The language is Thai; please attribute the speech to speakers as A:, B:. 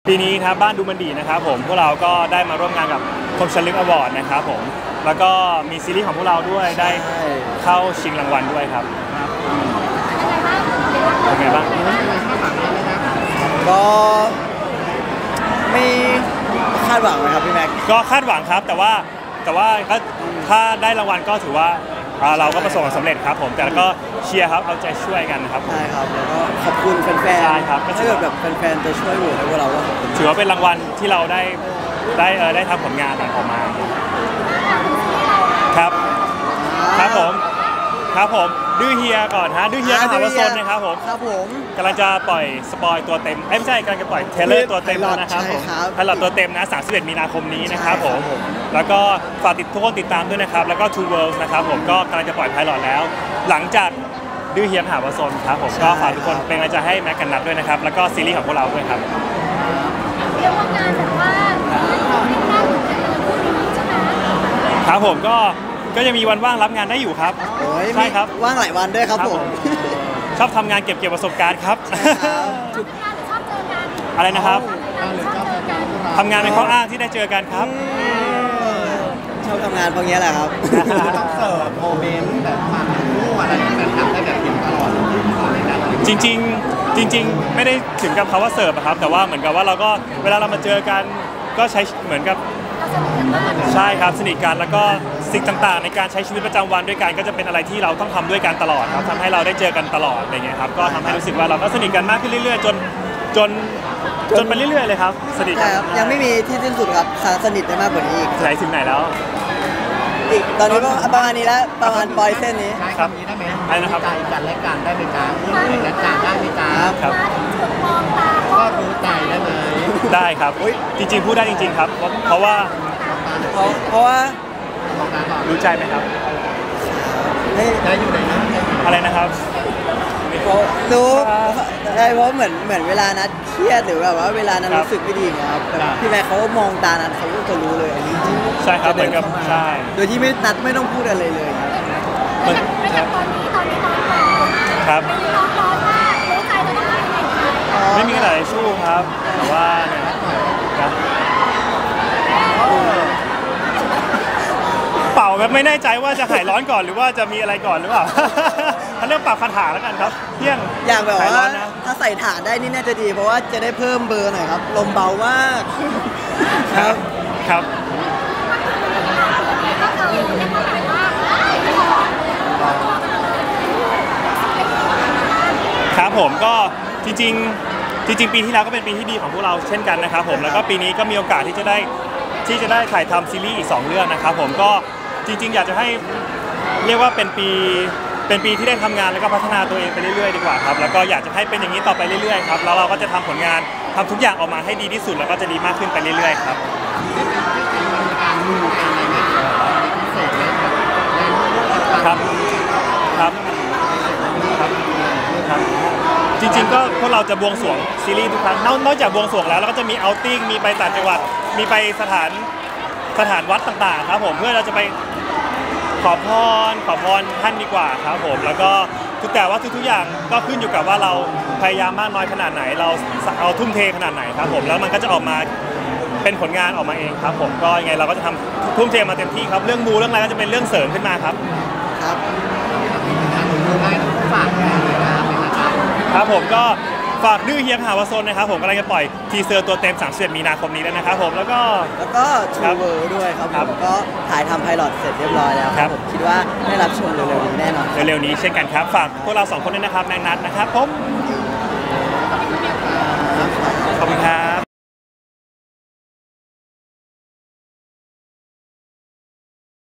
A: ปีนี้ครับบ้านดูมันดีนะครับผมพวกเราก็ได้มาร่วมงานกับคมชันลึกอวอร์ดนะครับผมแล้วก็มีซีรีส์ของพวกเราด้วยได้เข้าชิงรางวัลด้วยครับเป็นไงบ้าง
B: ก็ไม่คาดหวังนะครับพี่แม็ก
A: ก็คาดหวังครับแต่ว่าก็ถ้าได้รางวัลก็ถือว่าเราก็ประสบความสำเร็จครับผมแต่ก็เชียร์ครับเอาใจช่วยกันนะครับ
B: ใช่ครับแล้วก็ขอบคุณแฟนๆ
A: ใช่ครับ
B: ถ้าเกิดแบบแฟนๆจะช่วยโหวตให้พวกเราก็
A: ถือว่าเป็นรางวัลที่เราได้ทำผลงานออกมาครับผมดื้อเฮียก่อนฮะดื้อเฮียมหาวสนนะครับผมกำลังจะปล่อยสปอยตัวเต็มไม่ใช่กำลังจะปล่อยเทเลอร์ตัวเต็มแล้วนะครับผมไพลอตตัวเต็มนะ31 มีนาคมนี้นะครับผมแล้วก็ฝากทุกคนติดตามด้วยนะครับแล้วก็ Two Worlds นะครับผมก็กำลังจะปล่อยไพลอตแล้วหลังจากดื้อเฮียมหาวสนครับผมก็ฝากทุกคนเป็นกำลังใจให้แม็กกันนัทด้วยนะครับแล้วก็ซีรีส์ของพวกเราด้วยครับ
C: เรียกว่างานแบบว่าไม่น่าตื่นเต้นเลยพวกนี้ใช่ไหม
A: ครับผมก็ยังมีวันว่างรับงานได้อยู่ครับ
B: ใช่ครับว่างหลายวันด้วยครับผม
A: ชอบทำงานเก็บประสบการณ์ครับอะไรนะครับทำงานเป็นข้ออ้างที่ได้เจอกันครับ
B: ชอบทำงานพวกนี้แหละครับ
D: ต้องเสิร์ฟโมเมนต์แบบความรู้อะไรแบบทำได้แบบเห็นตลอด
A: จริงไม่ได้ถึงกับคำว่าเสิร์ฟครับแต่ว่าเหมือนกับว่าเราก็เวลาเรามาเจอกันก็ใช้เหมือนกับใช่ครับสนิทกันแล้วก็สิ่งต่างๆในการใช้ชีวิตประจำวันด้วยกันก็จะเป็นอะไรที่เราต้องทำด้วยกันตลอดครับทำให้เราได้เจอกันตลอดอะไรเงี้ยครับก็ทำให้รู้สึกว่าเราก็สนิทกันมากขึ้นเรื่อยๆจนไปเรื่อยๆเลยครับสนิทกัน
B: ยังไม่มีที่สิ้นสุดครับสนิทได้มากกว่านี้อีก
A: ไหนถึงไหนแล้ว
B: อีกตอนนี้ก็ประมาณนี้แล้วประมาณปลอยเส้นนี้
D: ครับนี้ได้ไหม
A: อะไรนะครับ
D: ใจกันและกันได้ไหมจ๊ะพูดและกันได้ไหมจ๊ะ
A: ครับ
D: ก็รู้ใจได้ไหม
A: ได้ครับจริงๆพูดได้จริงๆครับเพราะว่ารู้ใจไหมครับ
D: ได้อยู่ไหนนะ
A: อะไรนะครับ
B: รู้เพราะเหมือนเวลานัดเครียดหรือแบบว่าเวลานั้นรู้สึกไม่ดีครับพี่แม่เขามองตานัดเขาก็จะรู้เลยอันนี้
A: ใช่ครับเหมือนกับใช่
B: โดยที่ไม่นัดไม่ต้องพูดอะไรเลยครับ
C: ไม่ใช่ตอนนี้ร้อน
A: ครับ
C: ร้อนมากรู้ใจเราต้องอะไร
A: ไม่มีอะไรชู้ครับแต่ว่าเนี่ยเป่าแบบไม่แน่ใจว่าจะหายร้อนก่อนหรือว่าจะมีอะไรก่อนหรือเปล่าถ้าเรื่องปรับคาถาแล้วกันครับเที่ยง
B: อย่างแบบว่าถ้าใส่ฐานได้นี่น่าจะดีเพราะว่าจะได้เพิ่มเบอร์หน่อยครับลมเบามากครับ
A: ครับผมก็จริงปีที่แล้วก็เป็นปีที่ดีของพวกเราเช่นกันนะครับผมแล้วก็ปีนี้ก็มีโอกาสที่จะได้ถ่ายทำซีรีส์อีก2 เรื่องนะครับผมก็จริงๆอยากจะให้เรียกว่าเป็นปีที่ได้ทำงานแล้วก็พัฒนาตัวเองไปเรื่อยๆดีกว่าครับแล้วก็อยากจะให้เป็นอย่างนี้ต่อไปเรื่อยๆครับแล้วเราก็จะทำผลงานทำทุกอย่างออกมาให้ดีที่สุดแล้วก็จะดีมากขึ้นไปเรื่อยๆครับจริงๆก็พวกเราจะบวงสรวงซีรีส์ทุกครั้งนอกจากบวงสรวงแล้วเราก็จะมีเอาท์ติ้งมีไปต่างจังหวัดมีไปสถานวัดต่างๆครับผมเพื่อเราจะไปขอพรท่านดีกว่าครับผมแล้วก็แต่ว่าทุกอย่างก็ขึ้นอยู่กับว่าเราพยายามมากน้อยขนาดไหนเราเอาทุ่มเทขนาดไหนครับผมแล้วมันก็จะออกมาเป็นผลงานออกมาเองครับผมก็ยังไงเราก็จะทำทุ่มเทมาเต็มที่ครับเรื่องมูเรื่องอะไรก็จะเป็นเรื่องเสริมขึ้นมาครับครับผมก็ฝากดื้อเฮียมหาวสนนะครับผมกำลังจะปล่อยทีเซอร์ตัวเต็ม31 มีนาคมนี้แล้วนะครับผมแล้วก็
B: ทูเวอร์ด้วยครับผมก็ถ่ายทำไพลอตเสร็จเรียบร้อยแล้วครับผมคิดว่าได้รับชมเร็วๆนี้แน่นอน
A: เร็วๆนี้เช่นกันครับฝากพวกเรา2 คนด้วยนะครับแมงนัทนะครับผม